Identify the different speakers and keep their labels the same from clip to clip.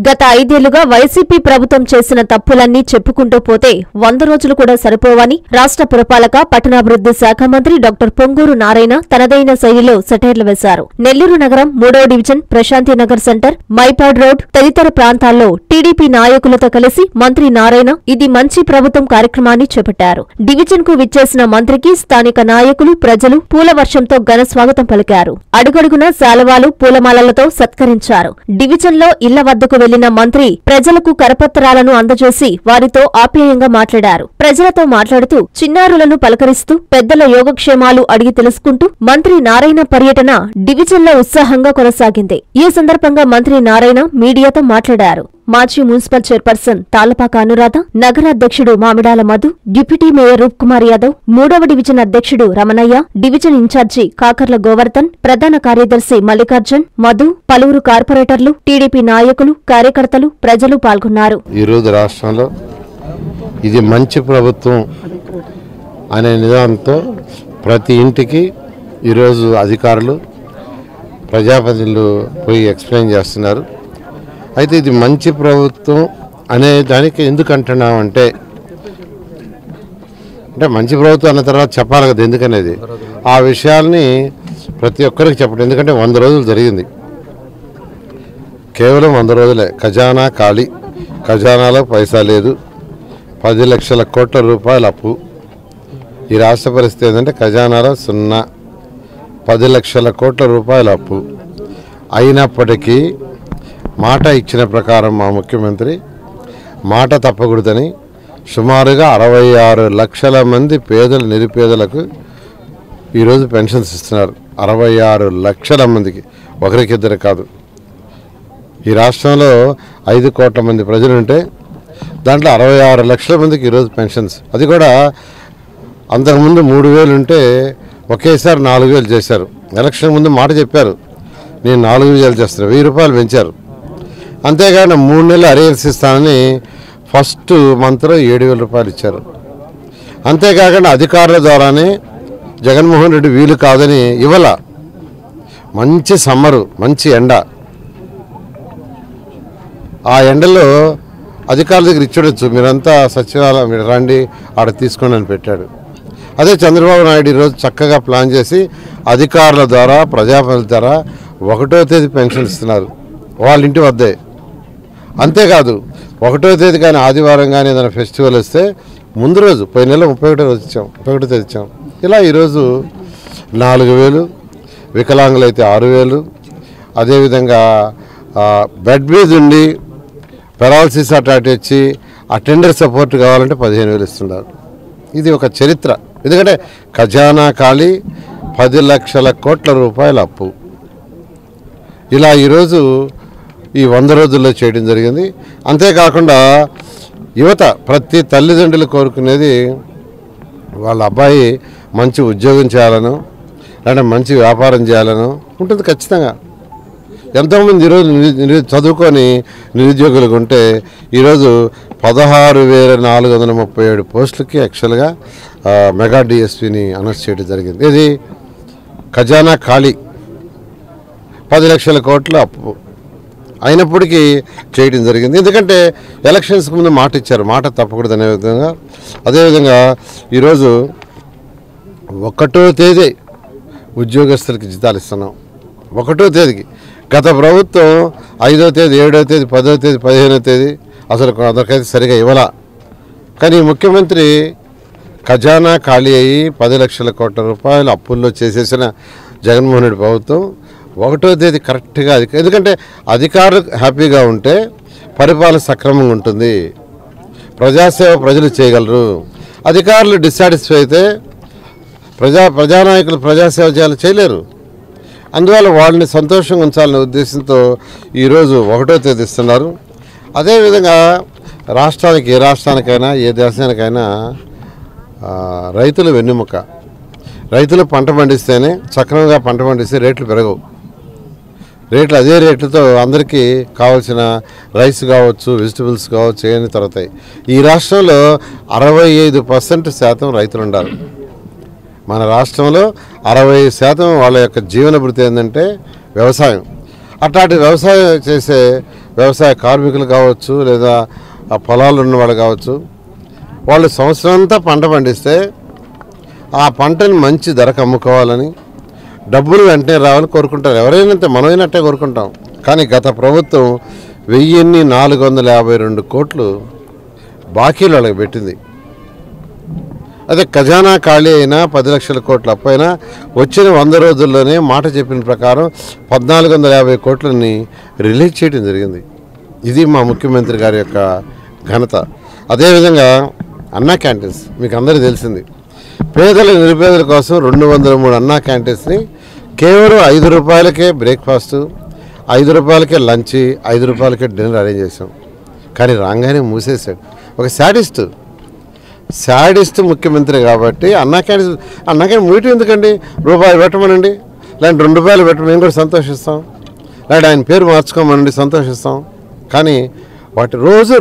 Speaker 1: గత 5 ఏళ్లుగా వైసీపీ ప్రభుత్వం చేసిన తప్పులన్నీ చెప్పుకుంటూ పోతే 100 రోజులు కూడా సరిపోవని రాష్ట్ర పురపాలక పట్టణాభివృద్ధి శాఖ మంత్రి డాక్టర్ పొంగూరు నారాయణ తనదైన శైలిలో సెటైర్లు వేశారు. నెల్లూరు నగరం 3వ division Prashantinagar centre, Mypadu road తదితర ప్రాంతాల్లో టీడీపీ నాయకులతో కలిసి మంత్రి నారాయణ ఇది మంచి ప్రభుత్వం కార్యక్రమాన్ని చేపట్టారు. డివిజన్ కు విచ్చేసిన మంత్రికి స్థానిక నాయకులు, ప్రజలు పూల వర్షంతో ఘన స్వాగతం పలికారు. అడుగడుగున శాలువాలు, పూలమాలలతో సత్కరించారు. డివిజన్లో ఇళ్ల వద్దకు వెళ్లిన మంత్రి ప్రజలకు కరపత్రాలను అందజేసి వారితో ఆప్యాయంగా మాట్లాడారు. ప్రజలతో మాట్లాడుతూ చిన్నారులను పలకరిస్తూ పెద్దల యోగక్షేమాలు అడిగి తెలుసుకుంటూ మంత్రి నారాయణ పర్యటన డివిజన్లో ఉత్సాహంగా కొనసాగింది. ఈ సందర్భంగా మంత్రి నారాయణ మీడియాతో మాట్లాడారు. మాజీ మున్సిపల్ చైర్పర్సన్ తాళ్లపాక అనురాధ, నగర అధ్యక్షుడు మామిడాల మధు, డిప్యూటీ మేయర్ రూప్ కుమార్ యాదవ్, 3వ డివిజన్ అధ్యక్షుడు రమణయ్య, డివిజన్ ఇన్ఛార్జి కాకర్ల గోవర్ధన్, ప్రధాన కార్యదర్శి మల్లికార్జున్, మధు, పలువురు కార్పొరేటర్లు, టీడీపీ నాయకులు, కార్యకర్తలు, ప్రజలు పాల్గొన్నారు.
Speaker 2: ఈ రోజు రాష్ట్రంలో ఇది మంచి ప్రభుత్వం అనే నిదానంతో ప్రతి ఇంటికి ఈరోజు అధికారులు, ప్రజాప్రతినిధులు పోయి ఎక్స్ప్లెయిన్ చేస్తున్నారు. అయితే ఇది మంచి ప్రభుత్వం అనే దానికి ఎందుకు అంటున్నామంటే మంచి ప్రభుత్వం అన్న తర్వాత చెప్పాలి కదా ఎందుకనేది. ఆ విషయాల్ని ప్రతి ఒక్కరికి చెప్పడం. ఎందుకంటే 100 రోజులు జరిగింది, కేవలం 100 రోజులే. ఖజానా ఖాళీ, ఖజానాలో పైసా లేదు, 10 లక్షల కోట్ల రూపాయల అప్పు. ఈ రాష్ట్ర పరిస్థితి ఏంటంటే ఖజానాలో 0, 10 లక్షల కోట్ల రూపాయల అప్పు. అయినప్పటికీ మాట ఇచ్చిన ప్రకారం మా ముఖ్యమంత్రి మాట తప్పకూడదని సుమారుగా 66 లక్షల మంది పేదలు, నిరుపేదలకు ఈరోజు పెన్షన్స్ ఇస్తున్నారు. 66 లక్షల మందికి, ఒకరికిద్దరు కాదు. ఈ రాష్ట్రంలో 5 కోట్ల మంది ప్రజలు ఉంటే దాంట్లో 66 లక్షల మందికి ఈరోజు పెన్షన్స్. అది కూడా అంతకుముందు 3,000 ఉంటే ఒకేసారి 4,000 చేశారు. ఎలక్షన్ ముందు మాట చెప్పారు, నేను 4,000 చేస్తాను, 1,000 రూపాయలు పెంచారు. అంతేగాని 3 నెలలు అరియర్స్ ఇస్తానని ఫస్ట్ మంత్లో 7,000 రూపాయలు ఇచ్చారు. అంతేకాకుండా అధికారుల ద్వారానే జగన్మోహన్ రెడ్డి వీలు కాదని ఇవ్వాల. మంచి సమ్మరు, మంచి ఎండ, ఆ ఎండలో అధికారుల దగ్గర ఇచ్చుడొచ్చు, మీరంతా సచివాలయం మీరు రండి ఆడ తీసుకోండి అని పెట్టాడు. అదే చంద్రబాబు నాయుడు ఈరోజు చక్కగా ప్లాన్ చేసి అధికారుల ద్వారా, ప్రజాప్రతినిధుల ద్వారా 1వ తేదీ పెన్షన్ ఇస్తున్నారు వాళ్ళ ఇంటి వద్దే. అంతేకాదు 1వ తేదీ కానీ ఆదివారం కానీ ఏదైనా ఫెస్టివల్ వస్తే ముందు రోజు, పోయిన నెల 31వ రోజు ఇచ్చాం, 31వ తేదీ ఇచ్చాం. ఇలా ఈరోజు 4,000, వికలాంగులు అయితే 6,000, అదేవిధంగా బెడ్ మీద ఉండి పెరాలసిస్ అటాక్ వచ్చి అటెండర్ సపోర్ట్ కావాలంటే 15,000 ఇస్తున్నారు. ఇది ఒక చరిత్ర. ఎందుకంటే ఖజానా ఖాళీ, 10 లక్షల కోట్ల రూపాయల అప్పు. ఇలా ఈరోజు ఈ 100 రోజుల్లో చేయడం జరిగింది. అంతేకాకుండా యువత, ప్రతి తల్లిదండ్రులు కోరుకునేది వాళ్ళ అబ్బాయి మంచి ఉద్యోగం చేయాలను, అంటే మంచి వ్యాపారం చేయాలను ఉంటుంది ఖచ్చితంగా. ఎంతోమంది ఈరోజు చదువుకొని నిరుద్యోగులుగా ఉంటే ఈరోజు 16,437 పోస్టులకి యాక్చువల్గా మెగా డిఎస్పీని అనౌన్స్ చేయడం జరిగింది. ఇది ఖజానా ఖాళీ, 10 లక్షల కోట్ల అప్పు అయినప్పటికీ చేయడం జరిగింది. ఎందుకంటే ఎలక్షన్స్కి ముందు మాట ఇచ్చారు, మాట తప్పకూడదు అనే విధంగా. అదేవిధంగా ఈరోజు 1వ తేదీ ఉద్యోగస్తులకి జీతాలు ఇస్తున్నాం. 1వ తేదీకి. గత ప్రభుత్వం 5వ తేదీ, 7వ తేదీ, 10వ తేదీ, 15వ తేదీ అసలు అదొకైతే సరిగా ఇవ్వాల. కానీ ముఖ్యమంత్రి ఖజానా ఖాళీ అయ్యి 10 లక్షల కోట్ల రూపాయలు అప్పుల్లో చేసేసిన జగన్మోహన్ రెడ్డి ప్రభుత్వం 1వ తేదీ కరెక్ట్గా ఎందుకంటే అధికారులు హ్యాపీగా ఉంటే పరిపాలన సక్రమంగా ఉంటుంది, ప్రజాసేవ ప్రజలు చేయగలరు. అధికారులు డిస్సాటిస్ఫై అయితే ప్రజానాయకులు ప్రజాసేవ చేయలేరు. అందువల్ల వాళ్ళని సంతోషంగా ఉంచాలనే ఉద్దేశంతో ఈరోజు 1వ తేదీ ఇస్తున్నారు. అదేవిధంగా రాష్ట్రానికి, ఏ రాష్ట్రానికైనా ఏ దేశానికైనా రైతులు వెన్నెముక. రైతులు పంట పండిస్తేనే, సక్రమంగా పంట పండిస్తే రేట్లు పెరగవు. రేట్లు అదే రేట్లతో అందరికీ కావాల్సిన రైస్ కావచ్చు, వెజిటబుల్స్ కావచ్చు ఏమైనా తరుగుతాయి. ఈ రాష్ట్రంలో 65% రైతులు ఉండాలి. మన రాష్ట్రంలో 60% వాళ్ళ యొక్క జీవన భృతి ఏంటంటే వ్యవసాయం. అట్లాంటి వ్యవసాయం చేసే వ్యవసాయ కార్మికులు కావచ్చు, లేదా ఆ పొలాలు ఉన్నవాళ్ళు కావచ్చు, వాళ్ళు సంవత్సరం అంతా పంట పండిస్తే ఆ పంటని మంచి ధరకు అమ్ముకోవాలని, డబ్బులు వెంటనే రావాలని కోరుకుంటారు. ఎవరైనా అంతే, మనమైనట్టే కోరుకుంటాం. కానీ గత ప్రభుత్వం 1452 కోట్లు బాకీలు వాళ్ళకి పెట్టింది. అదే ఖజానా ఖాళీ అయినా 10 లక్షల కోట్ల అప్పైనా వచ్చిన 100 రోజుల్లోనే మాట చెప్పిన ప్రకారం 1450 కోట్లని రిలీజ్ చేయడం జరిగింది. ఇది మా ముఖ్యమంత్రి గారి యొక్క ఘనత. అదేవిధంగా అన్నా క్యాంటీన్స్ మీకు అందరికీ తెలిసింది. పేదల నిరుపేదల కోసం 203 అన్నా క్యాంటీన్స్ని కేవలం 5 రూపాయలకే బ్రేక్ఫాస్ట్, 5 రూపాయలకే లంచ్, 5 రూపాయలకే డిన్నర్ అరేంజ్ చేసాం. కానీ రాగానే మూసేశాడు. ఒక శాడిస్ట్ ముఖ్యమంత్రి కాబట్టి అన్నా క్యాంటీన్ మూయటం ఎందుకండి? రూపాయి పెట్టమనండి, లేదంటే 2 రూపాయలు పెట్టమని మేము కూడా సంతోషిస్తాం, లేదంటే ఆయన పేరు మార్చుకోమనండి, సంతోషిస్తాం. కానీ వాటి రోజు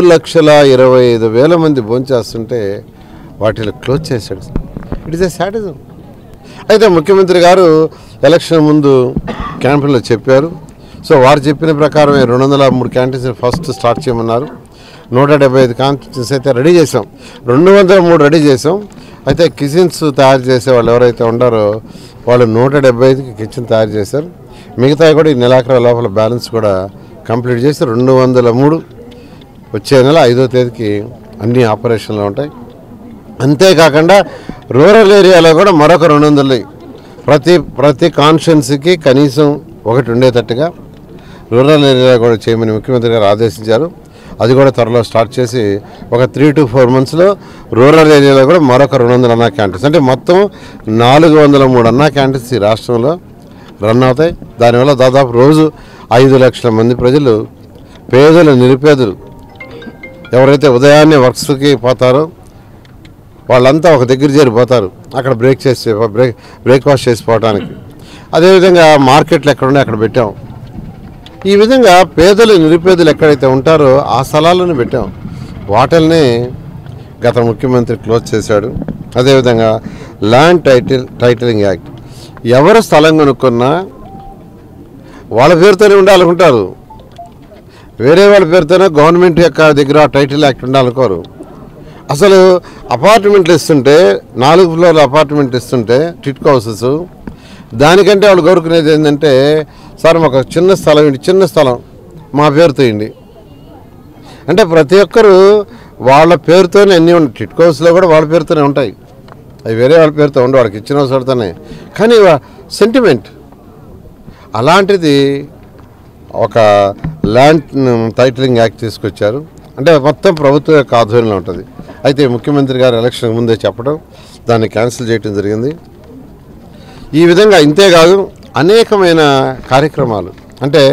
Speaker 2: 2,25,000 మంది భోంచేస్తుంటే వాటిని క్లోజ్ చేశాడు. It is a sadism. అయితే ముఖ్యమంత్రి గారు ఎలక్షన్ ముందు క్యాంపెయిన్లో చెప్పారు. సో వారు చెప్పిన ప్రకారం 203 క్యాంటీన్స్ ఫస్ట్ స్టార్ట్ చేయమన్నారు. 175 క్యాంటీన్స్ అయితే రెడీ చేసాం, 203 రెడీ చేసాం. అయితే కిచెన్స్ తయారు చేసే వాళ్ళు ఎవరైతే ఉన్నారో వాళ్ళు 175కి కిచెన్ తయారు చేశారు. మిగతా కూడా ఈ నెలాఖరు లోపల బ్యాలెన్స్ కూడా కంప్లీట్ చేసి 203 వచ్చే నెల 5వ తేదీకి అన్ని ఆపరేషన్లో ఉంటాయి. అంతేకాకుండా రూరల్ ఏరియాలో కూడా మరొక 200 ప్రతి కాన్స్టిట్యున్సీకి కనీసం ఒకటి ఉండేటట్టుగా రూరల్ ఏరియా కూడా చేయమని ముఖ్యమంత్రి గారు ఆదేశించారు. అది కూడా త్వరలో స్టార్ట్ చేసి ఒక 3 to 4 monthsలో రూరల్ ఏరియాలో కూడా మరొక 200 అన్నా క్యాంటీన్స్, అంటే మొత్తం 403 అన్నా క్యాంటీన్స్ ఈ రాష్ట్రంలో రన్ అవుతాయి. దానివల్ల దాదాపు రోజు 5 లక్షల మంది ప్రజలు, పేదలు నిరుపేదలు ఎవరైతే ఉదయాన్నే వర్క్స్కి పోతారో వాళ్ళంతా ఒక దగ్గర చేరిపోతారు, అక్కడ బ్రేక్ఫాస్ట్ చేసిపోవడానికి. అదేవిధంగా మార్కెట్లు ఎక్కడుండే అక్కడ పెట్టాం. ఈ విధంగా పేదలు నిరుపేదలు ఎక్కడైతే ఉంటారో ఆ స్థలాలను పెట్టాం. వాటిల్ని గత ముఖ్యమంత్రి క్లోజ్ చేశాడు. అదేవిధంగా ల్యాండ్ టైటిలింగ్ యాక్ట్, ఎవరు స్థలం కొనుక్కున్నా వాళ్ళ పేరుతోనే ఉండాలనుకుంటారు, వేరే వాళ్ళ పేరుతోనే గవర్నమెంట్ యొక్క దగ్గర టైటిల్ యాక్ట్ ఉండాలనుకోరు. అసలు అపార్ట్మెంట్లు ఇస్తుంటే 4 ఫ్లోర్ల అపార్ట్మెంట్ ఇస్తుంటే టిట్కో హౌసెస్, దానికంటే వాళ్ళు కోరుకునేది ఏంటంటే, సార్ మాకు చిన్న స్థలం మా పేరుతో ఇండి అంటే ప్రతి ఒక్కరు వాళ్ళ పేరుతోనే అన్నీ ఉంటాయి. టిట్కో హౌస్లో కూడా వాళ్ళ పేరుతోనే ఉంటాయి, అవి వేరే వాళ్ళ పేరుతో ఉండవు, వాళ్ళకి ఇచ్చిన అవసరతోనే. కానీ సెంటిమెంట్ అలాంటిది ఒక ల్యాండ్ టైటిలింగ్ యాక్ట్ తీసుకొచ్చారు. అంటే మొత్తం ప్రభుత్వం యొక్క ఆధ్వర్యంలో ఉంటుంది. అయితే ముఖ్యమంత్రి గారు ఎలక్షన్ ముందే చెప్పడం, దాన్ని క్యాన్సిల్ చేయడం జరిగింది. ఈ విధంగా ఇంతేకాదు అనేకమైన కార్యక్రమాలు, అంటే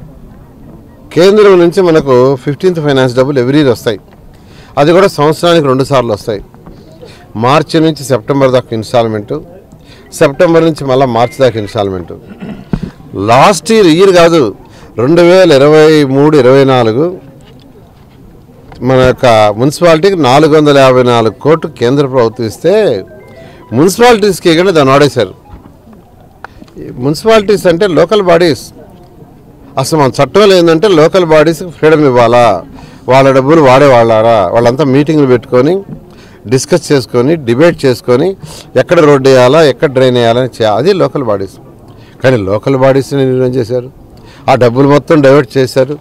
Speaker 2: కేంద్రం నుంచి మనకు 15th ఫైనాన్స్ డబ్బులు ఎవ్రీ ఇయర్ వస్తాయి. అది కూడా సంవత్సరానికి 2 సార్లు వస్తాయి. మార్చి నుంచి సెప్టెంబర్ దాకా ఇన్స్టాల్మెంటు, సెప్టెంబర్ నుంచి మళ్ళీ మార్చి దాకా ఇన్స్టాల్మెంటు. లాస్ట్ ఇయర్ కాదు, 2023-24 మన యొక్క మున్సిపాలిటీకి 454 కోట్లు కేంద్ర ప్రభుత్వం ఇస్తే మున్సిపాలిటీస్కి కూడా దాన్ని ఆడేశారు. మున్సిపాలిటీస్ అంటే లోకల్ బాడీస్. అసలు మన చట్టంలో ఏంటంటే లోకల్ బాడీస్కి ఫ్రీడమ్ ఇవ్వాలా, వాళ్ళ డబ్బులు వాడేవాళ్ళారా, వాళ్ళంతా మీటింగ్లు పెట్టుకొని డిస్కస్ చేసుకొని డిబేట్ చేసుకొని ఎక్కడ రోడ్డు వేయాలా, ఎక్కడ డ్రైన్ వేయాలని అది లోకల్ బాడీస్. కానీ లోకల్ బాడీస్ని నిర్ణయం చేశారు, ఆ డబ్బులు మొత్తం డైవర్ట్ చేశారు.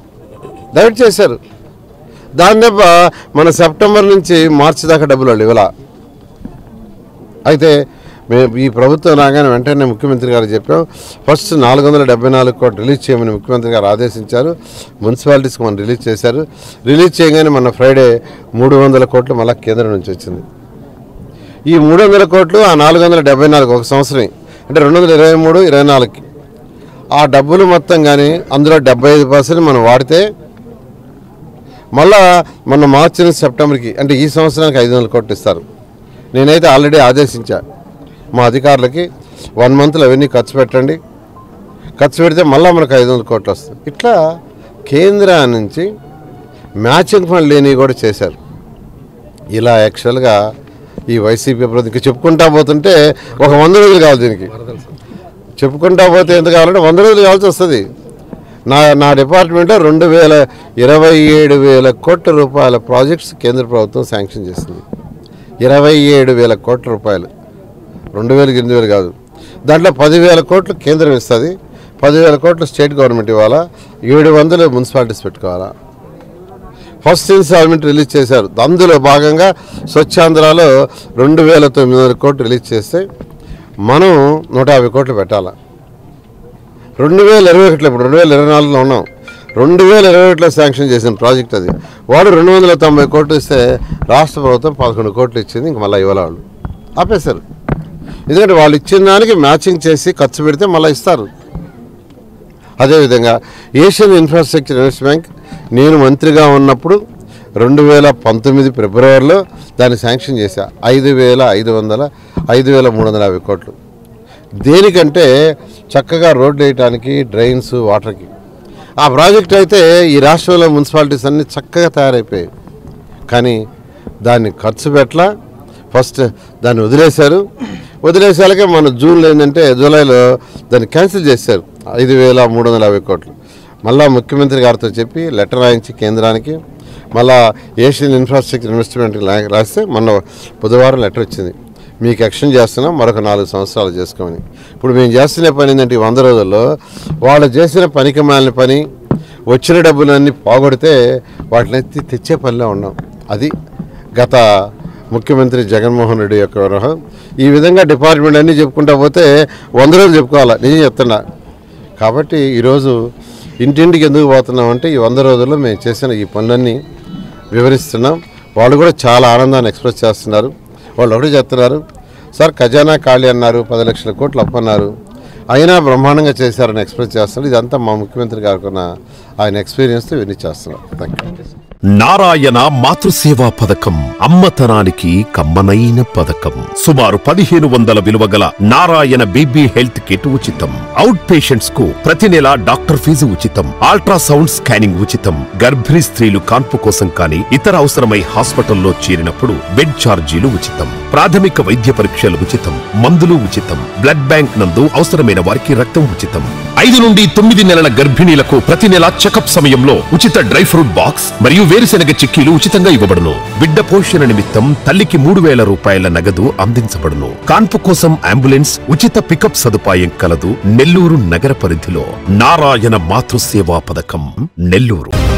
Speaker 2: దాన్ని మన సెప్టెంబర్ నుంచి మార్చి దాకా డబ్బులు వాళ్ళు ఇవ్వాల. అయితే మేము ఈ ప్రభుత్వం రాగానే వెంటనే ముఖ్యమంత్రి గారు చెప్పాం, ఫస్ట్ 474 కోట్లు రిలీజ్ చేయమని ముఖ్యమంత్రి గారు ఆదేశించారు. మున్సిపాలిటీస్కి మనం రిలీజ్ చేశారు. రిలీజ్ చేయగానే మన ఫ్రైడే 300 కోట్లు మళ్ళీ కేంద్రం నుంచి వచ్చింది. ఈ 300 కోట్లు ఆ 474 ఒక సంవత్సరం, అంటే 2023-24కి ఆ డబ్బులు మొత్తం కానీ అందులో 75% మనం వాడితే మళ్ళా మన మార్చి నుంచి సెప్టెంబర్కి, అంటే ఈ సంవత్సరానికి 500 కోట్లు ఇస్తారు. నేనైతే ఆల్రెడీ ఆదేశించా మా అధికారులకి, 1 monthలో అవన్నీ ఖర్చు పెట్టండి, ఖర్చు పెడితే మళ్ళీ మనకు 500 కోట్లు వస్తుంది. ఇట్లా కేంద్రం నుంచి మ్యాచింగ్ ఫండ్ లేనివి కూడా చేశారు. ఇలా యాక్చువల్గా ఈ వైసీపీ ప్రభుత్వం చెప్పుకుంటా పోతుంటే ఒక 100 రోజులు కావాలి. దీనికి చెప్పుకుంటా పోతే ఎంత కావాలంటే 100 రోజులు కావాల్సి వస్తుంది. నా డిపార్ట్మెంట్లో 27,000 కోట్ల రూపాయల ప్రాజెక్ట్స్ కేంద్ర ప్రభుత్వం శాంక్షన్ చేసింది. 27,000 కోట్ల రూపాయలు, 2,000 8,000 కాదు. దాంట్లో 10,000 కోట్లు కేంద్రం ఇస్తుంది, 10,000 కోట్లు స్టేట్ గవర్నమెంట్ ఇవ్వాలా, 700 మున్సిపాలిటీస్ పెట్టుకోవాలా. ఫస్ట్ ఇన్స్టాల్మెంట్ రిలీజ్ చేశారు. అందులో భాగంగా స్వచ్ఛాంధ్రాలో 2,900 కోట్లు రిలీజ్ చేస్తే మనం 150 కోట్లు పెట్టాలా. 2021 ఇప్పుడు 2024లో ఉన్నాం. 2021లో శాంక్షన్ చేసిన ప్రాజెక్ట్ అది. వాడు 290 కోట్లు ఇస్తే రాష్ట్ర ప్రభుత్వం 11 కోట్లు ఇచ్చింది. ఇంక మళ్ళీ ఇవ్వాలి, వాళ్ళు ఆపేశారు. ఎందుకంటే వాళ్ళు ఇచ్చిన దానికి మ్యాచింగ్ చేసి ఖర్చు పెడితే మళ్ళీ ఇస్తారు. అదేవిధంగా ఏషియన్ ఇన్ఫ్రాస్ట్రక్చర్ ఇన్వెస్ట్ బ్యాంక్ నేను మంత్రిగా ఉన్నప్పుడు 2019 ఫిబ్రవరిలో దాన్ని శాంక్షన్ చేశా. 5,350 కోట్లు. దేనికంటే చక్కగా రోడ్లు వేయటానికి, డ్రైన్స్, వాటర్కి. ఆ ప్రాజెక్ట్ అయితే ఈ రాష్ట్రంలో మున్సిపాలిటీస్ అన్నీ చక్కగా తయారైపోయాయి. కానీ దాన్ని ఖర్చు పెట్టలా. ఫస్ట్ దాన్ని వదిలేసాకే మన జూన్లో ఏంటంటే జూలైలో దాన్ని క్యాన్సిల్ చేశారు. 5,350 కోట్లు. మళ్ళా ముఖ్యమంత్రి గారితో చెప్పి లెటర్ రాయించి కేంద్రానికి, మళ్ళా ఏషియన్ ఇన్ఫ్రాస్ట్రక్చర్ ఇన్వెస్ట్మెంట్కి రాస్తే మొన్న బుధవారం లెటర్ వచ్చింది. మీకు ఎక్స్టెండ్ చేస్తున్నాం, మరొక 4 సంవత్సరాలు చేసుకోమని. ఇప్పుడు మేము చేస్తున్న పని ఏంటంటే 100 రోజుల్లో వాళ్ళు చేసిన పనికి మాలిన పని, వచ్చిన డబ్బులన్నీ పోగొడితే వాటిని తెచ్చే పనిలో ఉన్నాం. అది గత ముఖ్యమంత్రి జగన్మోహన్ రెడ్డి యొక్క వ్యవహారం. ఈ విధంగా డిపార్ట్మెంట్ అన్నీ చెప్పుకుంటా పోతే 100 రోజులు చెప్పుకోవాలా, నిజం చెప్తున్నా. కాబట్టి ఈరోజు ఇంటింటికి ఎందుకు పోతున్నామంటే ఈ 100 రోజుల్లో మేము చేసిన ఈ పనులన్నీ వివరిస్తున్నాం. వాళ్ళు కూడా చాలా ఆనందాన్ని ఎక్స్ప్రెస్ చేస్తున్నారు. వాళ్ళు ఒకటి చెప్తున్నారు, సార్ ఖజానా ఖాళీ అన్నారు, 10 లక్షల కోట్లు అప్పన్నారు, అయినా బ్రహ్మాండంగా చేశారని ఎక్స్ప్రెస్ చేస్తున్నారు. ఇదంతా మా ముఖ్యమంత్రి గారికి ఉన్న ఆయన ఎక్స్పీరియన్స్తో ఇవన్నీ చేస్తున్నారు. Thank you.
Speaker 3: నారాయణ మాతృసేవా పథకం అమ్మతనానికి కమ్మనైన పథకం. సుమారు 1,500 విలువ గల నారాయణ బీబీ హెల్త్ కిట్ ఉచితం. అవుట్ పేషెంట్స్ కు ప్రతి నెల డాక్టర్ ఫీజు ఉచితం. అల్ట్రాసౌండ్ స్కానింగ్ ఉచితం. గర్భిణీ స్త్రీలు కాన్పు కోసం కానీ ఇతర అవసరమై హాస్పిటల్లో చేరినప్పుడు బెడ్ ఛార్జీలు ఉచితం. ప్రాథమిక వైద్య పరీక్షలు ఉచితం. మందులు ఉచితం. బ్లడ్ బ్యాంక్ నందు అవసరమైన వారికి రక్తం ఉచితం. 5 నుండి 9 నెలల గర్భిణీలకు ప్రతి నెల చెకప్ సమయంలో ఉచిత డ్రై ఫ్రూట్ బాక్స్ మరియు వేరుశెనగ చిక్కీలు ఉచితంగా ఇవ్వబడును. బిడ్డ పోషణ నిమిత్తం తల్లికి 3,000 రూపాయల నగదు అందించబడును. కాన్పు కోసం అంబులెన్స్ ఉచిత పికప్ సదుపాయం కలదు. నెల్లూరు నగర పరిధిలో నారాయణ మాతృసేవా పథకం, నెల్లూరు.